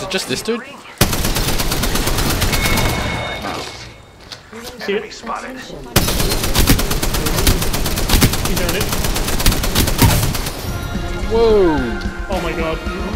it just this dude? See it? Spotted. He downed it. Whoa! Oh my god.